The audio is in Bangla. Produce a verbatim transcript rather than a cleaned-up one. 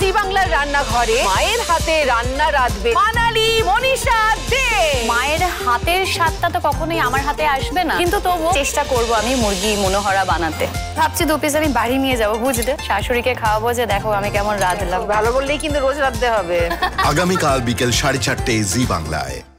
জি বাংলার রান্নাঘরে মায়ের হাতে রান্না রাঁধবে মানালি মনীষা দে। মায়ের হাতের স্বাদটা তো কখনোই আমার হাতে আসবে না, কিন্তু তবুও চেষ্টা করব আমি মুরগি মনোহরা বানাতে। ভাবছি দু পিস আমি বাড়ি নিয়ে যাবো, বুঝলে, শাশুড়িকে খাওয়াবো যে দেখো আমি কেমন রাঁধলাম। ভালো বললেই কিন্তু রোজ রাঁধতে হবে। আগামীকাল বিকেল সাড়ে চারটে জি বাংলায়।